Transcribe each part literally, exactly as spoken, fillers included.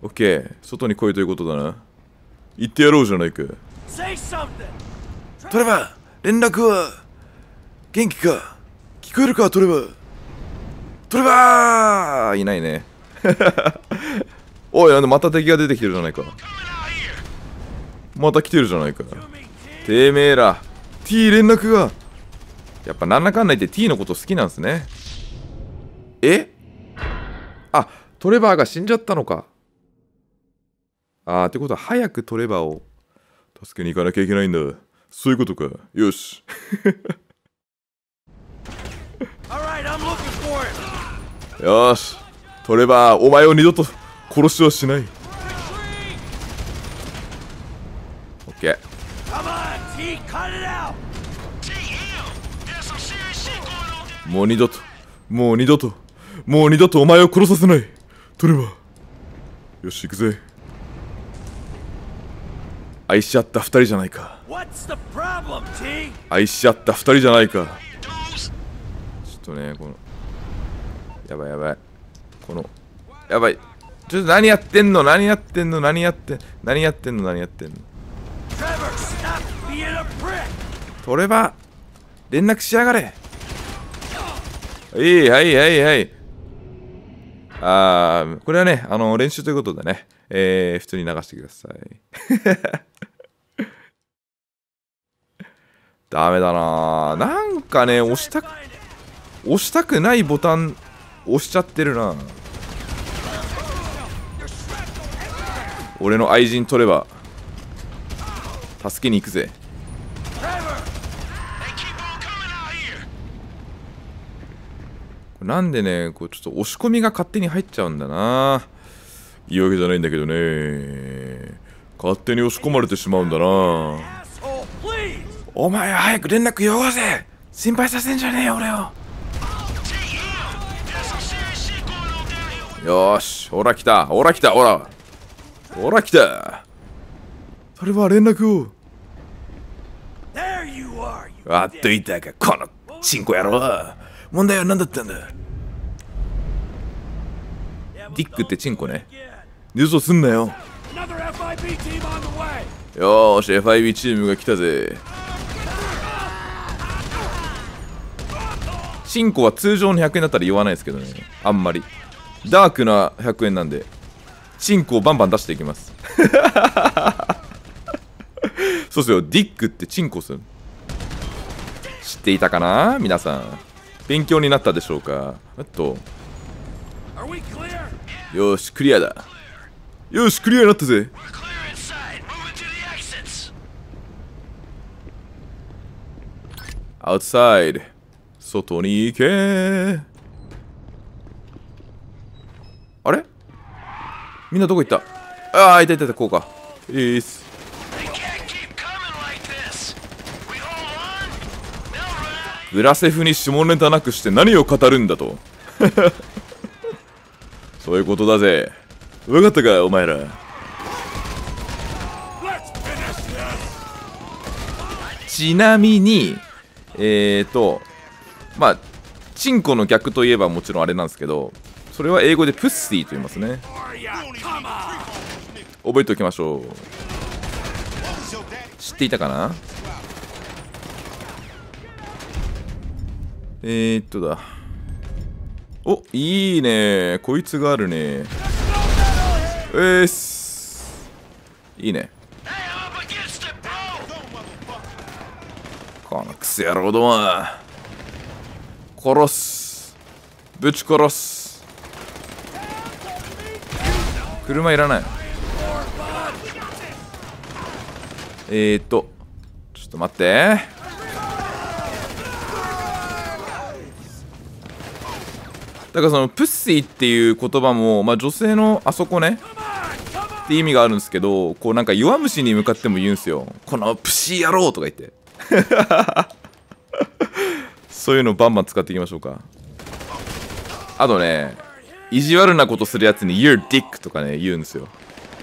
オッケー、外に来いということだな。言ってやろうじゃないか。トレバー、連絡は元気か？聞こえるかトレバー。トレバーいないね。おい、なんでまた敵が出てきてるじゃないか。また来てるじゃないか。てめえら T 連絡が。やっぱなんだかんだ言って T のこと好きなんすね。え？あ、トレバーが死んじゃったのか。あー、ってことは早くトレバーを助けに行かなきゃいけないんだ。そういうことか。よし。よし。トレバー、お前を二度と殺しはしない。オッケー。もう二度と、もう二度と、もう二度とお前を殺させない。トレバー。よし、行くぜ。愛し合った二人じゃないか。愛し合った二人じゃないか。ちょっとね、このやばいやばい、このやばい、ちょっと何やってんの何やってんの何やってん何やってんの何やってんの。トレバー、連絡しやがれ。はいはいはいはい。あー、これはね、あの練習ということでね、えー、普通に流してください。ダメだな、なんかね、押したく押したくないボタン押しちゃってるな。俺の愛人取れば助けに行くぜ。なんでね、こうちょっと押し込みが勝手に入っちゃうんだな。いいわけじゃないんだけどね、勝手に押し込まれてしまうんだな。お前は早く連絡よこせ。心配させんじゃねえよ俺を。よーし、ほら来た、ほら来た、ほらほら来た。それは連絡を。あっといたか、このチンコ野郎。問題は何だったんだ。ディックってチンコね。嘘すんなよ。よーし、エフアイビー チームが来たぜ。チンコは通常のひゃくえんだったら言わないですけどね、あんまり。ダークなひゃくえんなんで、チンコをバンバン出していきます。そうっすよ、ディックってチンコする。知っていたかな皆さん。勉強になったでしょうか。えっとよーし、クリアだ。よし、クリアになったぜ。アウトサイド、外に行けー。あれ、みんなどこ行った。ああ、いたいたいた、こうか。いいっす。グラセフに下ネタなくして何を語るんだと。そういうことだぜ。分かったかお前ら。ちなみにえーとまあチンコの逆といえばもちろんあれなんですけど、それは英語でプッシーと言いますね。覚えておきましょう。知っていたかな。えーっとだ。お、いいね。こいつがあるね。えーす。いいね。このクソ野郎ども。殺す。ぶち殺す。車いらない。えーっと。ちょっと待って。だからそのプッシーっていう言葉も、まあ、女性のあそこねって意味があるんですけど、こうなんか弱虫に向かっても言うんすよ。このプシー野郎とか言って。そういうのバンバン使っていきましょうか。あとね、意地悪なことするやつに You're dick とかね言うんですよ。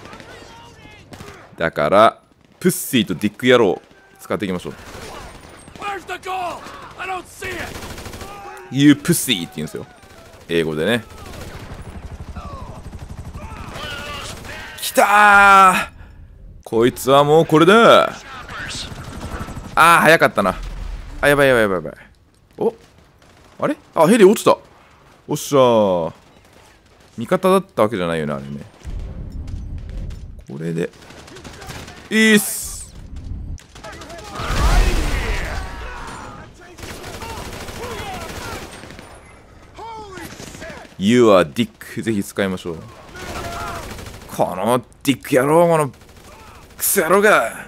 だからプッシーとディック野郎使っていきましょう。You pussy って言うんですよ、英語でね。 来たー。こいつはもうこれだ。あー早かったな。あやばいやばいやばいやばい。おあれあヘリ落ちた。おっしゃー。味方だったわけじゃないよねあれね。これでいいっす。You are Dick ぜひ使いましょう。このディック野郎、このクソ野郎が。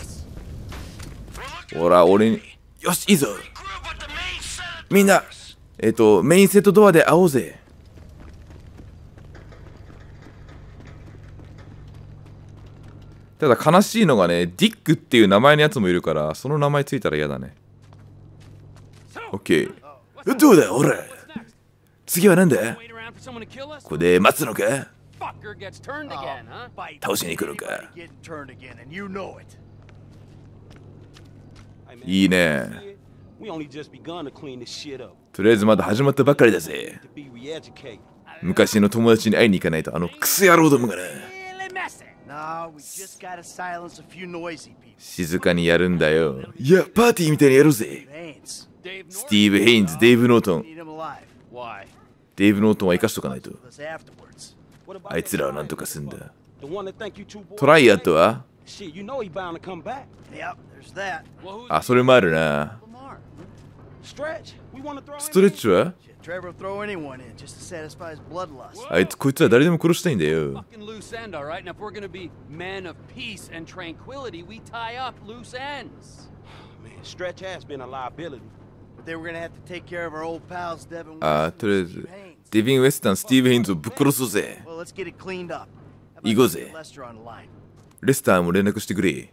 ほら俺によしいいぞ。みんなえっとメインセットドアで会おうぜ。ただ悲しいのがね、ディックっていう名前のやつもいるから、その名前ついたら嫌だね。オッケー。どうだほら。次はなんだ。ここで待つのか。倒しに来るのか。いいね。とりあえずまだ始まったばっかりだぜ。昔の友達に会いに行かないと、あのクソ野郎どもがな。静かにやるんだよ。いや、パーティーみたいにやろうぜ。スティーブ・ヘインズ、デイブ・ノートン。デイブ・ノートンは生かしとかないと。あいつらはなんとかすんだ。トライアットはあ、それもあるな。ストレッチはあいつこいつは誰でも殺したいんだよ。あ、とりあえずデビン・ウェスタン、スティーブ・ヘインズをぶっ殺そうぜ。行こうぜ。レスターも連絡してくれ。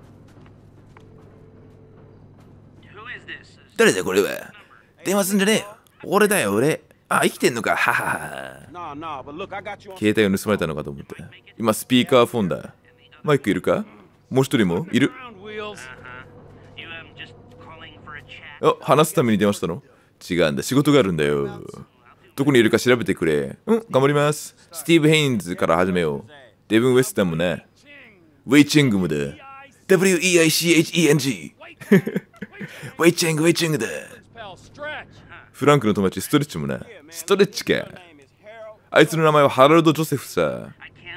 誰だこれは。電話すんじゃねえよ。俺だよ俺。あ、生きてんのか。ははは。携帯を盗まれたのかと思って。今スピーカーフォンだ。マイクいるか。もう一人もいる。あ、話すために電話したの。違うんだ、仕事があるんだよ。どこにいるか調べてくれ。うん、頑張ります。スティーブ・ヘインズから始めよう。デブン・ウェスタンもね。ウェイチェングもだ。ダブリュー イー アイ シー エイチ イー エヌ ジー ウェイチェング、ウェイチェングだ。フランクの友達ストレッチもな。ストレッチか。あいつの名前はハラルド・ジョセフさ。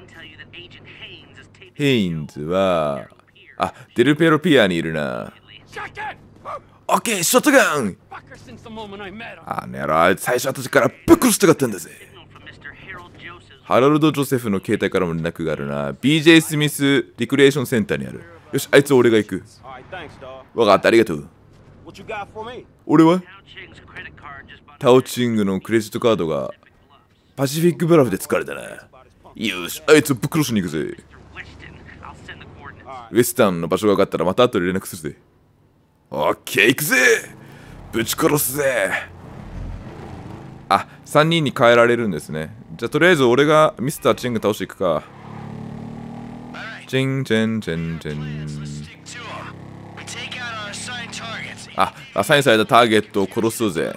ヘインズはあ、デルペロピアにいるな。オッケー、ショットガン。あの野郎、最初私からぶっ殺したかったんだぜ。ハラルド・ジョセフの携帯からも連絡があるな。ビージェー スミスリクレーションセンターにある。よし、あいつ俺が行く。わかった、ありがとう。俺はタオチングのクレジットカードがパシフィックブラフで使われたな。よし、あいつをぶっ殺しに行くぜ。ウェスタンの場所が分かったらまた後で連絡するぜ。オッケー、行くぜ。ぶち殺すぜ。あ、さんにんに変えられるんですね。じゃあとりあえず俺がミスターチング倒していくか。チンチンチンチン。あ、アサインされたターゲットを殺すぜ。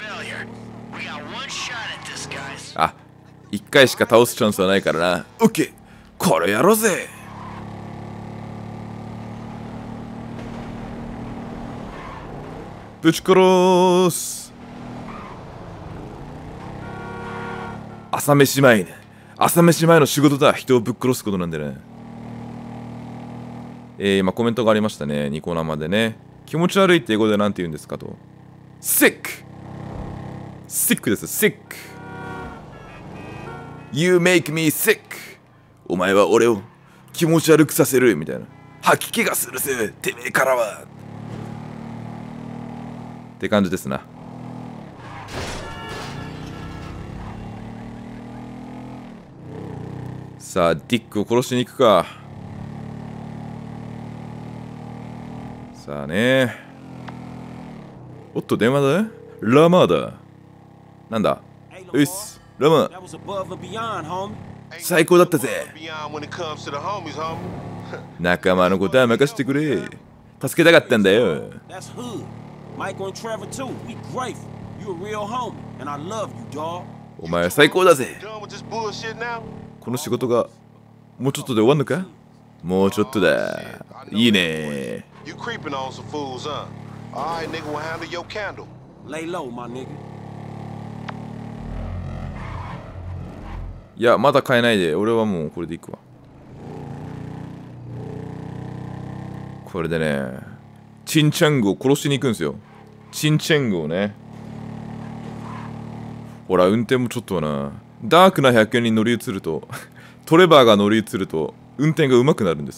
あ、いっかいしか倒すチャンスはないからな。オッケー、これやろうぜ。ぶち殺す。朝飯前ね。朝飯前の仕事だ。人をぶっ殺すことなんでね。えー、今コメントがありましたね。ニコ生でね。気持ち悪いって英語でなんて言うんですかと。sick sick です。sick You make me sick お前は俺を気持ち悪くさせるみたいな。吐き気がするぜてめえからはって感じですな。さあディックを殺しに行くか。さあね。おっと電話だ。ラマーだ。なんだ。うっすラマー最高だったぜ。仲間のことは任せてくれ。助けたかったんだよ。お前は最高だぜ。この仕事がもうちょっとで終わんのか？もうちょっとだ。いいね。 You creeping on some fools, huh? All right, nigga, will handle your candle. Lay low, my nigga. いや、まだ買えないで。俺はもうこれでいくわ。これでね、チンチャングを殺しに行くんですよ。チンチャングをね。ほら、運転もちょっとはな。ダークなひゃくえんに乗り移ると、トレバーが乗り移ると、運転が上手くなるんです。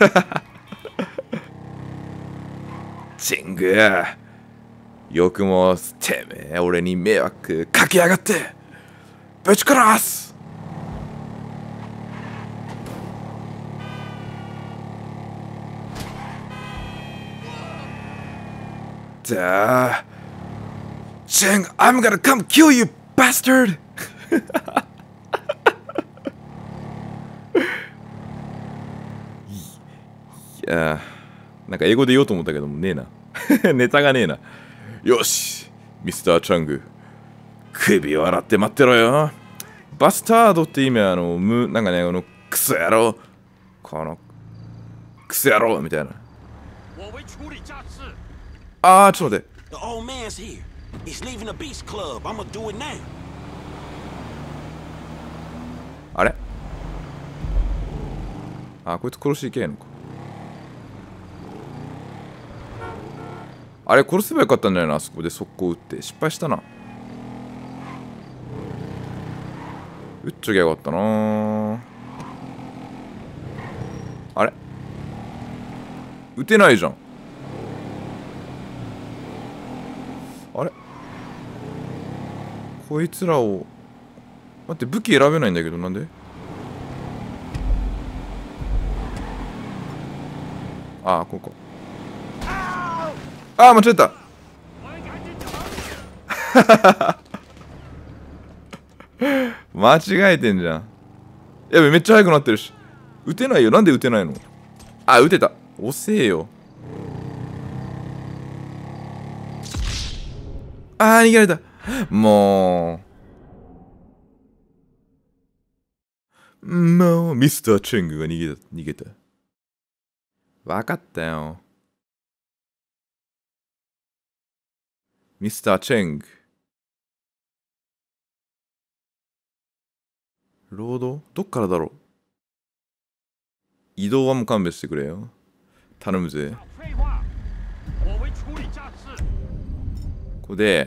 チングよくもてめえ俺に迷惑かけやがってぶち殺す。だチング I'm gonna come kill you bastard いやなんか英語で言おうと思ったけどもねえなネタがねえな。よしミスターチャング首を洗って待ってろよ。バスタードって意味はあのむなんかねこのクソ野郎このクソ野郎みたいな。あーちょっと待って。 The old man's here. He's leaving the Beast Club. I'ma do it now. あれあこいつ殺していけんのか。あれ殺せばよかったんじゃないの。あそこで速攻撃って失敗したな。撃っちゃきゃよかったな。あれ撃てないじゃん。あれこいつらを待って武器選べないんだけどなんで。ああここああ間違えた間違えてんじゃん。やべめっちゃ速くなってるし撃てないよ。なんで撃てないの。あ撃てた。遅えよ。あー逃げられた。もうもうミスターチェングが逃げた逃げた。わかったよミスターチェング。ロードどっからだろう。移動はもう勘弁してくれよ。頼むぜ。ここで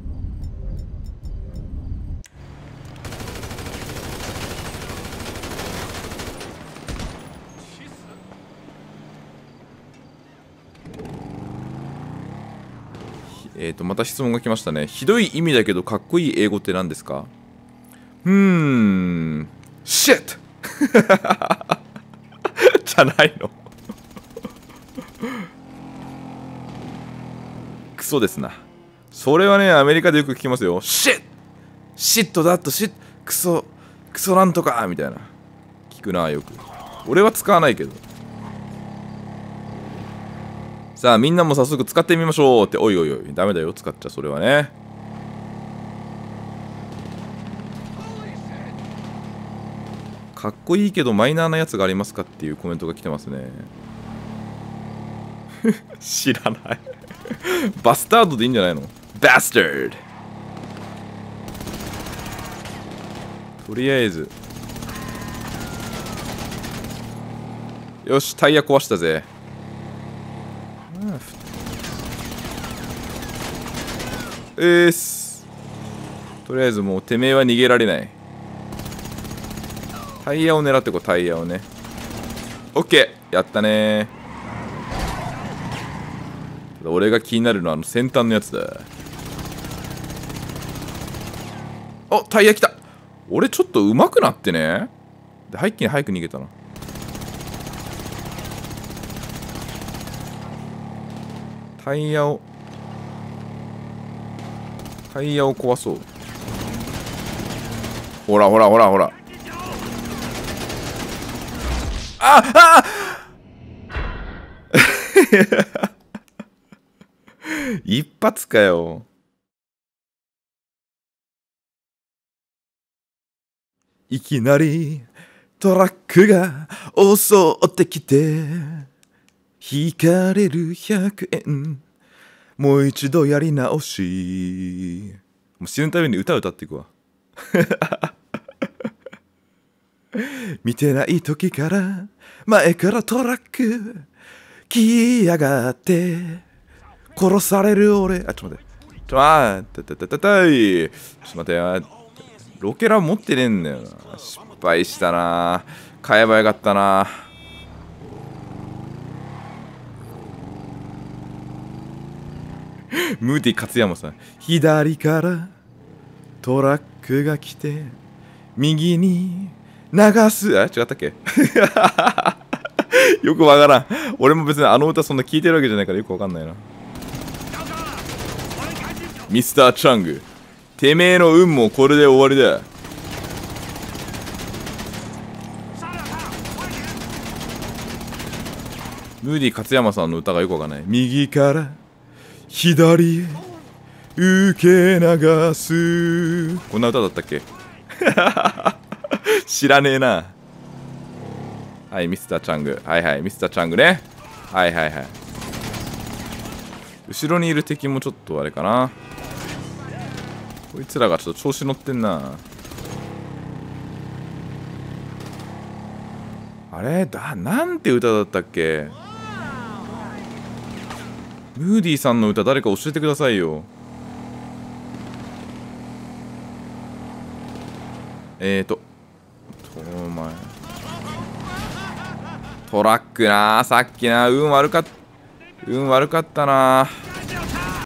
えっとまた質問が来ましたね。ひどい意味だけどかっこいい英語って何ですか。うーんシットじゃないのクソですな。それはねアメリカでよく聞きますよ。シットシットだとシットクソクソなんとかみたいな聞くなよく。俺は使わないけど。さあみんなも早速使ってみましょうって。おいおいおいダメだよ使っちゃそれはね。かっこいいけどマイナーなやつがありますかっていうコメントが来てますね知らないバスタードでいいんじゃないの。バスタード。とりあえずよしタイヤ壊したぜ。えーすとりあえずもうてめえは逃げられない。タイヤを狙ってこうタイヤをね。オッケーやったねー。俺が気になるのはあの先端のやつだ。おタイヤ来た。俺ちょっと上手くなってね。で一気に早く逃げたな。タイヤをタイヤを壊そう。ほらほらほらほら。ああ一発かよ。いきなりトラックが襲ってきて引かれるひゃくえんもう一度やり直し。もう死ぬために歌歌っていくわ見てない時から前からトラック来やがって殺される俺。あ、ちょっと待ってちょっと待ってたたたたいちょっと待ってよ。ロケラ持ってねえんだよな。失敗したな。買えばよかったな。ムーディ勝山さん、左からトラックが来て右に流す。あ、違ったっけよくわからん。俺も別にあの歌そんな聞いてるわけじゃないからよくわかんないな。ミスターチャング、てめえの運もこれで終わりだ。ムーディ勝山さんの歌がよくわかんない。右から左へ受け流す。こんな歌だったっけ知らねえな。はい、ミスターチャング。はいはい、ミスターチャングね。はいはいはい。後ろにいる敵もちょっとあれかな。こいつらがちょっと調子乗ってんな。あれだ、なんて歌だったっけ。ムーディさんの歌誰か教えてくださいよ。えーとお前トラックな、さっきな運悪かった運悪かったな。